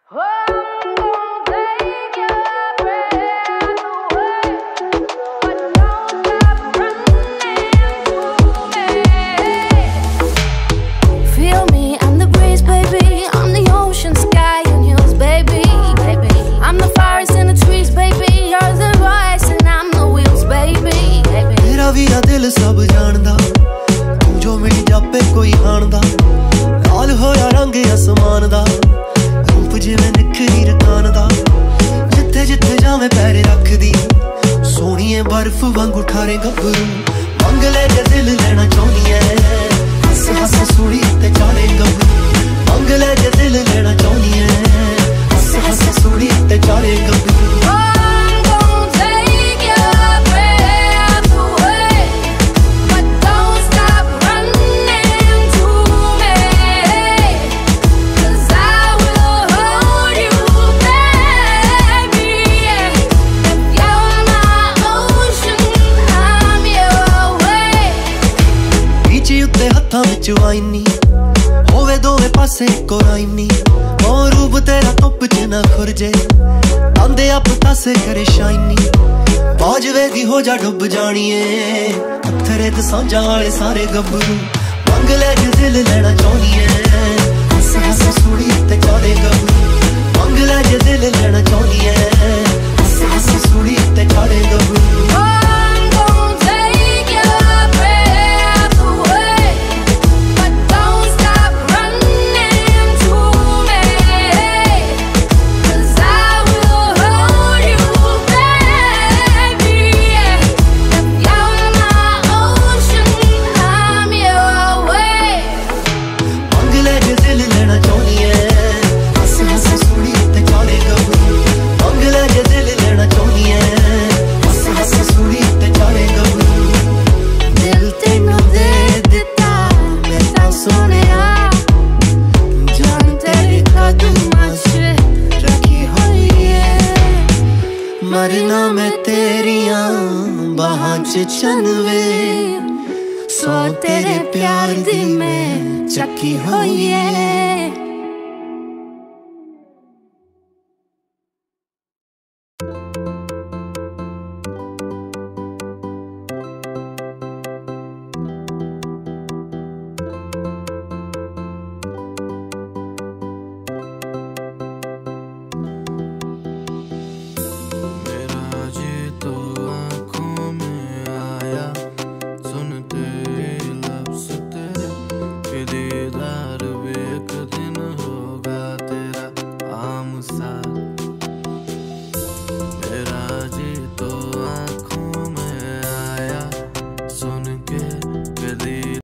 दिल सब जानदा तू जो मिली जापे कोई हान दा लाल होया रंग असमान दा रूप जिवें निखरी रकान दा जिथे जिथे जावे पैर रखदी सोनिए बर्फ वांगू ठारे गबरू मंग ले जे दिल लेना चाहुनीए हस हस सुली ते चाड़े गबरू मंग ले जे दिल लेना चाहुनीए हस हस सुली ते चाड़े गबरू वाइनी होवे दोवे पासे को राइनी ओ रूप तेरा धुप च ना खुरजे आंदे आप तासे करे शाइनी बाजवे दी हो जा डुब जानिए थरे दसांझां वाले सारे गबरू मंग ले जे दिल लेना चाहुनीए हस हस सुली ते चाड़े गबरू मंग ले जे दिल लेना चाहुनीए हस हस सुली ते चाड़े गबरू मरना मैं तेरिया बाहां च चनवे सौ तेरे प्यार दी मैं चक्की होई है। Sa